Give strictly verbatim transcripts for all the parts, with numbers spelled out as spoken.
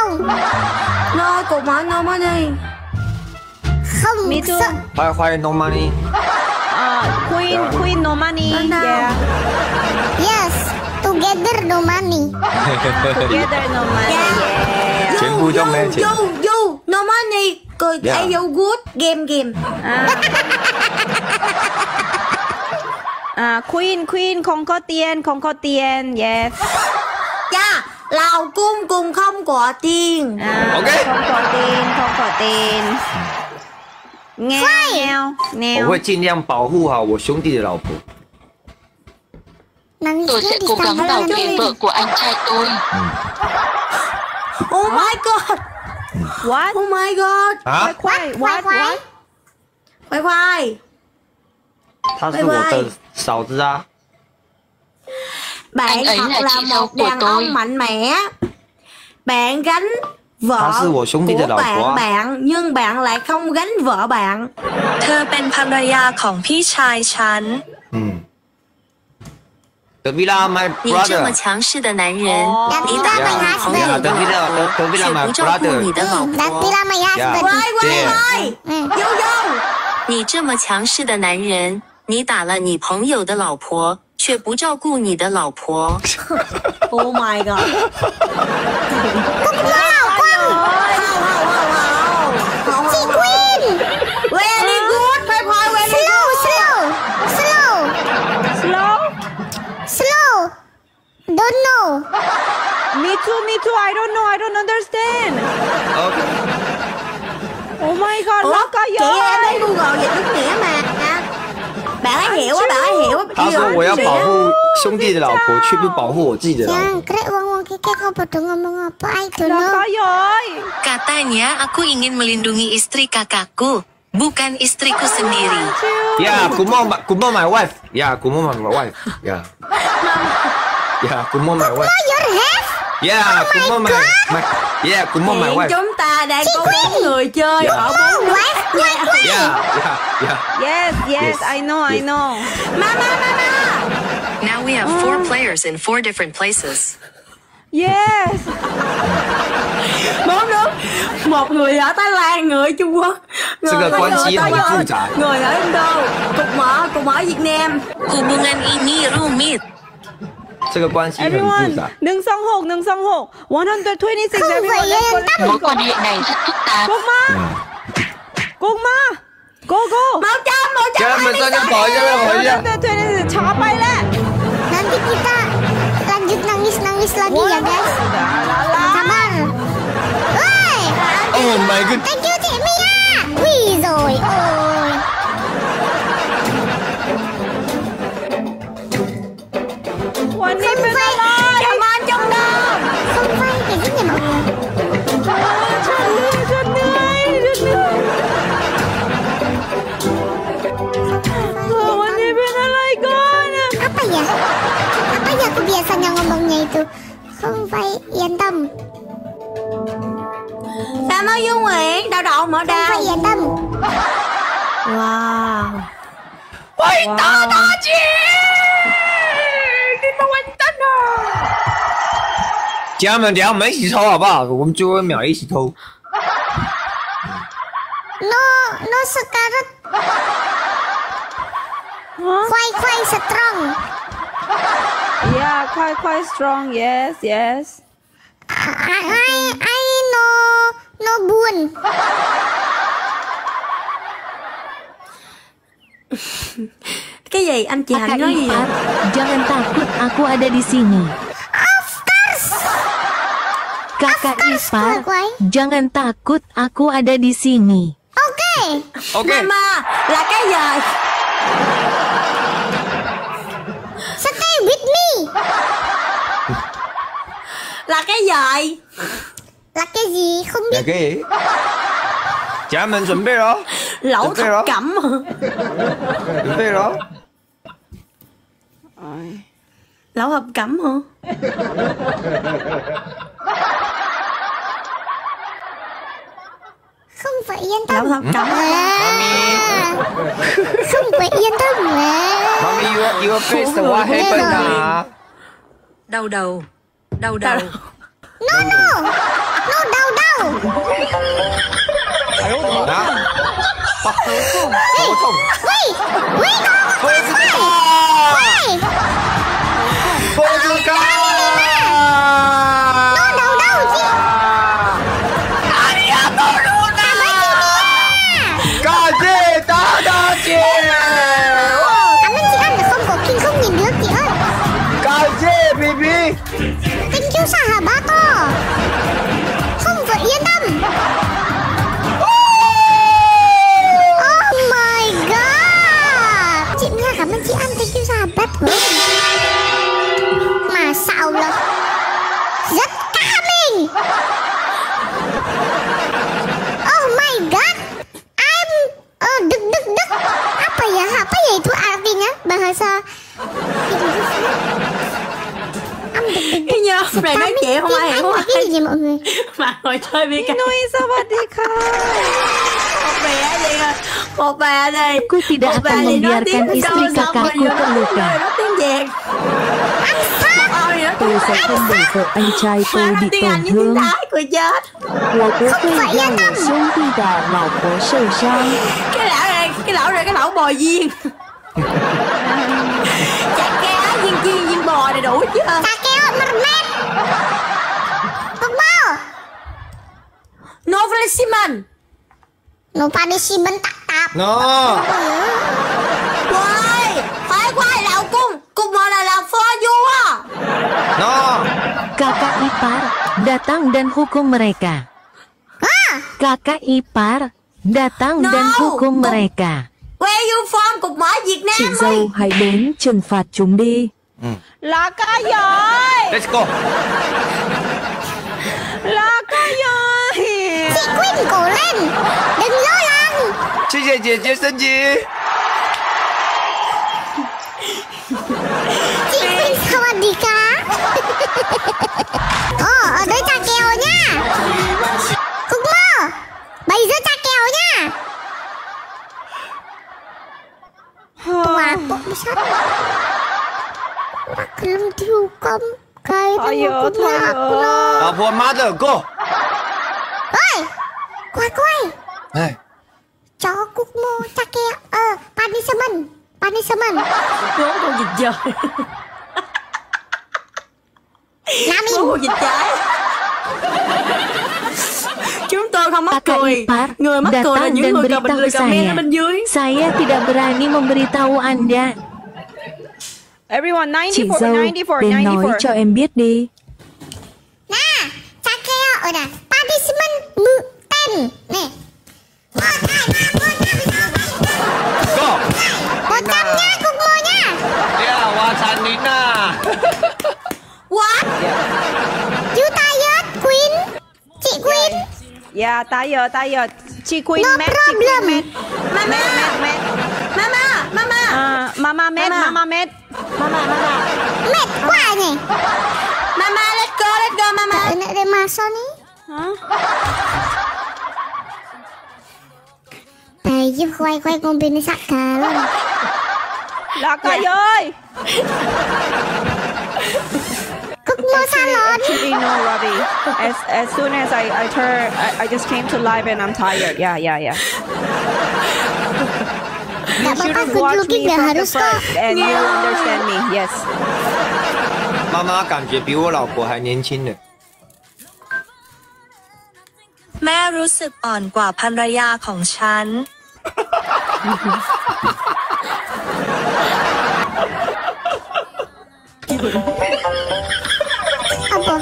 không? No, cùng hỏi no money. Không. Me too. Sợ. Khoai khoai no money. Uh, queen, Yeah. queen no money. No, no. Yeah. Yes. Together no money. Together no money. Yeah. Yeah. Chuyện vui trong đây chị. You, you, no money. Cười Yeah. yeah. You good. Game, game. À. À, queen, queen không có tiền, không có tiền. Yes. Dạ, Lào cung cùng không có tiền. À, Ok. không có tiền, không có tiền. Nghèo, nghèo, 我 nghèo. 会尽量保护好我兄弟的老婆。 Nangis Tôi sẽ di cố gắng sana bảo nanti. vệ vợ của anh trai tôi. Oh my god. What? Oh my god. 啊， Khoai, what, what? Khoai khoai. 她是我的嫂子啊。 Bạn Anh ấy thật là là chị dâu một của đàn tôi. ông mạnh mẽ. Bạn gánh vợ 他是我兄弟的 của 老婆 bạn 啊。 bạn nhưng bạn lại không gánh vợ bạn. เธอเป็นภรรยาของพี่ชายฉัน嗯。德维拉 my 你这么 brother。 强势的男人，你打了你朋友的老婆，却不照顾你的老 Nanti 婆。 lama ya. Yeah. Sebentar. Quay quay Yeah. quay. Ừ. Vô vô. 你这么强势的男人，你打了你朋友的老婆，却不照顾你的老婆。 Oh my god. Si Queen. Very good. Khoai khoai very Slow, slow, slow, Slow? slow. Don't know. Me too, me too. I don't know, I don't understand. OK。 Oh my god, Ủa, nó có chị em thấy giỏi. Google dịch đúng nghĩa mà. Bạn ấy hiểu á, bạn ấy hiểu á. 他说我要保护兄弟的老婆，却不保护我自己的老婆。 Jangkrik wong-wong kiki kok padha ngomong apa I don't Nó know. có giỏi. Katanya aku ingin melindungi istri kakakku, bukan istriku sendiri. Yeah, Kumo my Kumo my wife. Yeah, Kumo my wife. Yeah. Yeah, Kumo my wife. Your head? Yeah, Kumo my my. Yeah, Kumo my Hiện wife. chúng ta đang có bốn người chơi Dạ. ở bốn nước. Wife, wife, wife. Yeah, yeah, yeah. Yes, yes, Yes. I know, I Yes. know. Mama, mama. Now we have four players in four different places. Yes. Bốn nước. Một người ở Thái Lan, người ở Trung Quốc, người 这个 ở 关系 Tây 很 Bắc, 复杂。 người ở Indo, cùng ở cùng ở Việt Nam. Hubungan ini rumit. 这个关系很复 Everyone, 杂。 đừng song hồn, đừng song hồn. one hundred twenty-six, Không everyone, phải let's go, em let's Mối go. quan hệ này rất phức tạp. Cúc ma, Cúc ma, go go. Một trăm, một trăm. Cho mình cho nhau hỏi cho mình hỏi one hundred twenty-six, chó bay lên. Nanti kita lanjut nangis-nangis lagi ya guys. Sabar. Woi. Oh my god. Thank you chị Mia. Ui rồi ôi. One nip Không in phải. the Come on, trong đó. Không phải cái gì nhỉ mọi người? Rất lười, rất lười. One nip in the light gone. Apa ya? Apa ya kebiasaannya ngomongnya itu? Không phải yên tâm. Sao nói Dung Nguyễn, đau đầu mở Không đau. phải yên tâm. Wow. Wow. Đi mà quanh tên à. 家人们，等一下我们一起抽好不好？我们最后一秒一起抽。 No, no sekarat. Quite quite strong. Yeah, quite quite strong. Yes, yes. I I I no no buồn. Cái gì anh chị Hạnh Kakak nói gì vậy? ipar, jangan takut, aku ada di sini. Kakak ipar, Quay. jangan takut, aku ada di sini. Okay. OK。 Mama là cái gì? Stay with me. Là cái gì? Là cái gì không biết. Là cái gì?家人们准备了， Lẩu Được rồi thập đó. cẩm hả? 准备了。 Lẩu thập cẩm hả? Không phải yên Lẩu tâm. thập cẩm. À, không phải yên tâm mà. Mommy, your your face what happened 啊？ Đau đầu. Đau đầu. No no. No 头痛。 喂喂， 不知道。 喂， 不知道。 nó đầu đâu chị? Cả chị ta đã chị. Cảm ơn chị ăn là không có kinh không nhìn được chị ơi. Cả chị baby. Thank you sahabato. Không phải yên tâm. Oh my god. Chị Nga cảm ơn chị ăn thank you sahabato. Mà sao là rất cá mình. Oh my god. I'm uh, deg deg deg. Apa ya? Apa ya itu artinya bahasa Cái nhôm này nói chuyện không ai hiểu không cái gì vậy mọi người? Mà ngồi chơi với cái Nuôi sawadika. một bé gì à? Một bà này. Aku tidak Một bà akan thì nói membiarkan tiếng istri Sâu, xong rồi kakakku nó terluka. nói tiếng Việt. Ôi, nó Tôi sẽ không để vợ anh trai tôi nói bị tiếng tổn Anh với tiếng thương. Thái, cười chết. 我不会让我兄弟的老婆受伤。 Cái lão này, cái lão này, cái lão bò viên. Chả cá, viên chiên, viên bò này đủ chưa? Kakeo mermaid. Pogba. No Fleximan. No punishment tak tap. No. Quay, phải quay lão cung. Cung mà là làm phó vua. No. Kakak ipar, datang dan hukum mereka. Kakak ipar, datang dan No, hukum Cục- mereka. Where you from? Cục mở Việt Chị Nam dâu ơi. hãy đến trừng phạt chúng đi. Là ca giỏi. Let's go. Là ca giỏi. Chị Queen cổ lên. Đừng lo lắng. Chị chị chị chị sinh chị. Chị Queen sawadika. Ồ, ở đây trà kèo nha. Cúc mơ. Bây giờ trà kèo nha. Tua bộ sắt. Maklum dihukum. Kayak Ayo, hukumnya ayo. aku loh. 老婆 mother go. Oi, quay quay. Hey. Cho cúc mơ trà kèo. Ờ, punishment. Punishment. Bốn con vịt trời. Nam Bốn in. con vịt trái. Chúng tôi không mắc Kakak cười. ipar, Người mắc cười là datang những dan người cầm beritahu lời comment ở saya. bên dưới. Saya tidak berani memberitahu Anda. Everyone Chị ninety-four, dâu, ninety-four, đến nói ninety-four. cho em biết đi. Nah, trà kèo. Udah. Punishment mu ten. Nih. Go. Một trăm nha, cúc mơ nha. Yeah, hoa thành Nina. What? You tired, Queen? Chị Queen? Yeah, tired, tired. Chị Queen No met, chị Queen problem. met. Mama. Met, met. Mama, mama. À, mama met, Mama. mama met. Mama, mama. Mệt quá nhỉ? Mama, let's go, let's go, mama. Ở lại đây mà sao ní? Hả? Thầy giúp quay quay con bên sạc cà luôn. Là ca giỏi. Cúc mơ salon. Actually, no, Robbie. As as soon as I I turn, I, I just came to live and I'm tired. Yeah, yeah, yeah. You Gak should apa-apa, have good watched looking me dah from the harus kok. front, and you will understand me. Yes. 妈妈感觉比我老婆还年轻呢。 แม่รู้สึกอ่อนกว่าภรรยาของฉัน Apa?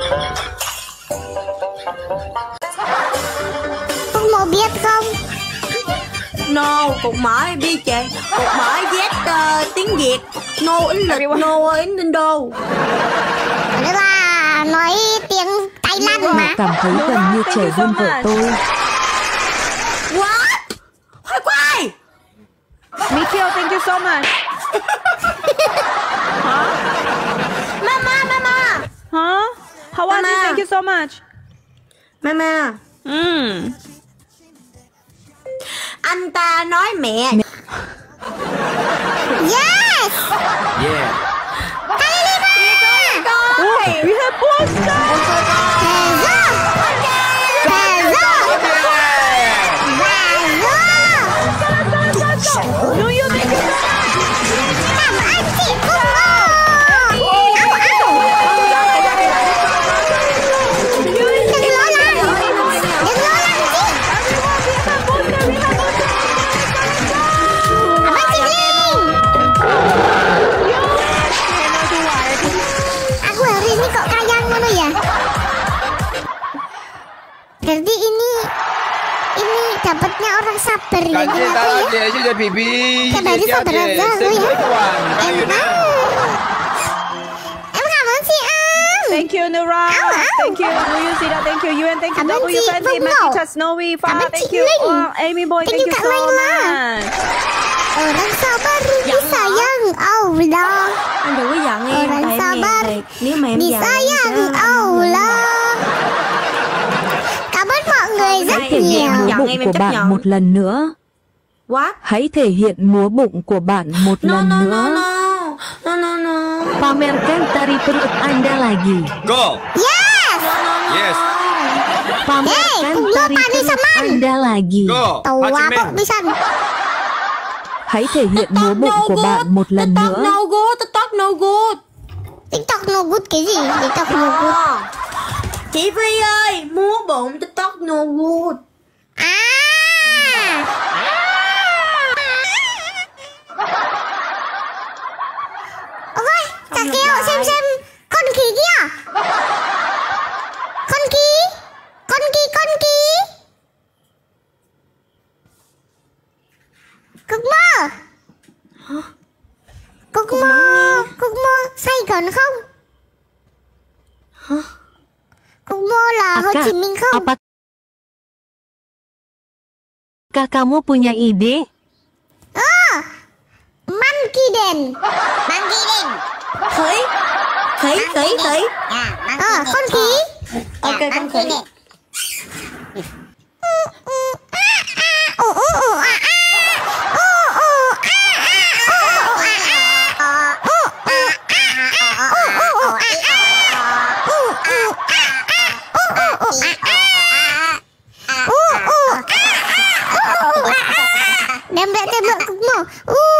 Cúc mơ biết không? No, cục mở đi chị. Cục mở Z uh, tiếng Việt. No in lịch, Everyone. no in Indo. Ở đây là nói tiếng Thái Lan Họ mà. cảm thấy gần như Thank trẻ you so hơn vợ much. tôi. What? Khoai khoai. Mikio, thank you so much. Huh? Mama, mama. Huh? How was it? Mama. Thank you so much. Mama. Mm. Anh ta nói mẹ. Yes! Yeah. Oh, we have poster. Tezo! Tezo! Tezo! Jadi ini ini dapatnya orang sabar ya. Cảm ơn Kenapa ta ya? chị, xin chào Bibi. Cái bài đi sao thật ra Xin rồi chào hả? các bạn. Đang Em Việt Nam. Em cảm ơn chị An. Thank you, Nura. Thank you. Do you see that? Thank you, you and thank you, Cảm ơn W chị Fancy, Vân Matthew Ngọc. Chat, Snowy, Cảm Fa. ơn Thank chị you, Linh. uh, Amy Boy. Thank Thank you, you Kak so Laila. much. Orang sabar disayang Allah. Anh đừng có giận em, Orang tại em sabar ghen thiệt. Nếu mà em giận em disayang sẽ Allah. Cảm ơn mọi người rất Hãy Thể hiện nhiều. múa Nhận bụng em, em của chấp bạn nhận. một lần nữa. What? Hãy thể hiện múa bụng của bạn một No, lần no, no, nữa. no. No, no, no. Pamerkan tari perut Anda lagi. Go. Yes. Yes. Pamerkan Hey, cùng tari lompat di perut saman. Anda lagi. Go. Tua Hachimen. kok bisa. Hãy thể hiện múa bụng của bạn một lần TikTok nữa. no good, TikTok no good. TikTok no good cái gì? TikTok no good. Ờ. Chị Phi ơi, múa bụng TikTok no good. À. Ôi, Cà Keo xem xem con khỉ kia. Con khỉ. Con khỉ, con khỉ. Cục mơ. Cục mơ. Cục mơ Sài Gòn không? Cục mơ là Hồ Aka, Chí Minh không? apakah kamu punya ide? Ờ. Monkey Den. Monkey Den. Khỉ. Khỉ, khỉ, khỉ. Ờ, con khỉ. Ok, con khỉ. Đem lại thêm lượng cục mỏ.